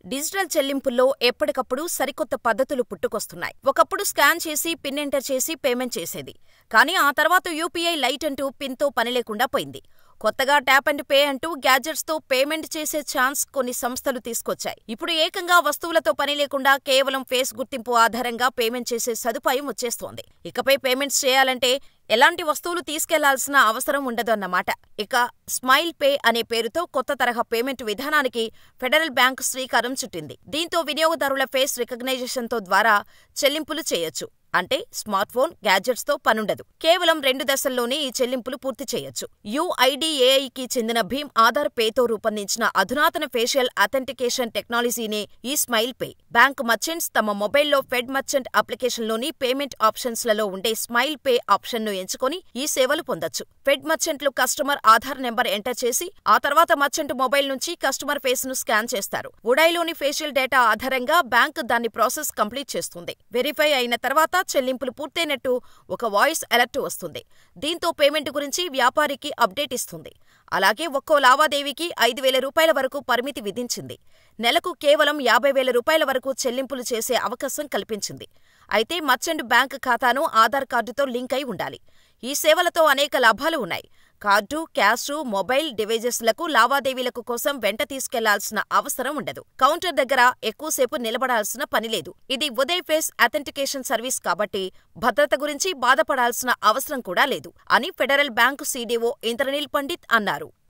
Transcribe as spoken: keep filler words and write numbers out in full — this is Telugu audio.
డిజిటల్ చెల్లింపుల్లో ఎప్పటికప్పుడు సరికొత్త పద్ధతులు పుట్టుకొస్తున్నాయి. ఒకప్పుడు స్కాన్ చేసి పిన్ ఎంటర్ చేసి పేమెంట్ చేసేది. కానీ ఆ తర్వాత యూపీఐ లైట్ అంటూ పిన్తో పనిలేకుండా పోయింది. కొత్తగా ట్యాప్ అండ్ పే అంటూ గ్యాడ్జెట్స్తో పేమెంట్ చేసే ఛాన్స్ కొన్ని సంస్థలు తీసుకొచ్చాయి. ఇప్పుడు ఏకంగా వస్తువులతో పని లేకుండా కేవలం ఫేస్ గుర్తింపు ఆధారంగా పేమెంట్ చేసే సదుపాయం వచ్చేస్తోంది. ఇకపై పేమెంట్స్ చేయాలంటే ఎలాంటి వస్తువులు తీసుకెళ్లాల్సిన అవసరం ఉండదన్నమాట. ఇక స్మైల్ పే అనే పేరుతో కొత్త తరహా పేమెంట్ విధానానికి ఫెడరల్ బ్యాంక్ శ్రీకారం చుట్టింది. దీంతో వినియోగదారుల ఫేస్ రికగ్నైజేషన్తో ద్వారా చెల్లింపులు చేయొచ్చు. అంటే స్మార్ట్ ఫోన్, గ్యాడ్జెట్స్తో పనుండదు. కేవలం రెండు దశల్లోనే ఈ చెల్లింపులు పూర్తి చేయొచ్చు. యూఐడీఏఐకి చెందిన భీమ్ ఆధార్ పేతో రూపొందించిన అధునాతన ఫేషియల్ అథెంటికేషన్ టెక్నాలజీనే ఈ స్మైల్ పే. బ్యాంక్ మర్చెంట్స్ తమ మొబైల్లో ఫెడ్ మర్చెంట్ అప్లికేషన్లోని పేమెంట్ ఆప్షన్స్లలో ఉండే స్మైల్ పే ఆప్షన్ను ఎంచుకొని ఈ సేవలు పొందొచ్చు. ఫెడ్ మర్చెంట్లు కస్టమర్ ఆధార్ నెంబర్ ఎంటర్ చేసి ఆ తర్వాత మర్చెంట్ మొబైల్ నుంచి కస్టమర్ ఫేస్ ను స్కాన్ చేస్తారు. ఉడాయ్లోని ఫేషియల్ డేటా ఆధారంగా బ్యాంక్ దాని ప్రాసెస్ కంప్లీట్ చేస్తుంది. వెరిఫై అయిన తర్వాత చెల్లింపులు పూర్తయినట్టు ఒక వాయిస్ అలర్ట్ వస్తుంది. దీంతో పేమెంట్ గురించి వ్యాపారికి అప్డేట్ ఇస్తుంది. అలాగే ఒక్కో లావాదేవీకి ఐదు వేల రూపాయల వరకు పరిమితి విధించింది. నెలకు కేవలం యాభై వేల రూపాయల వరకు చెల్లింపులు చేసే అవకాశం కల్పించింది. అయితే మర్చెంట్ బ్యాంక్ ఖాతాను ఆధార్ కార్డుతో లింక్ అయి ఉండాలి. ఈ సేవలతో అనేక లాభాలు ఉన్నాయి. కార్డు, క్యాష్, మొబైల్ డివైజెస్లకు లావాదేవీలకు కోసం వెంట తీసుకెళ్లాల్సిన అవసరం ఉండదు. కౌంటర్ దగ్గర ఎక్కువసేపు నిలబడాల్సిన పనిలేదు. ఇది ఉదయ్ ఫేస్ అథెంటికేషన్ సర్వీస్ కాబట్టి భద్రత గురించి బాధపడాల్సిన అవసరం కూడా లేదు అని federal bank CDO Indranil Pandit అన్నారు.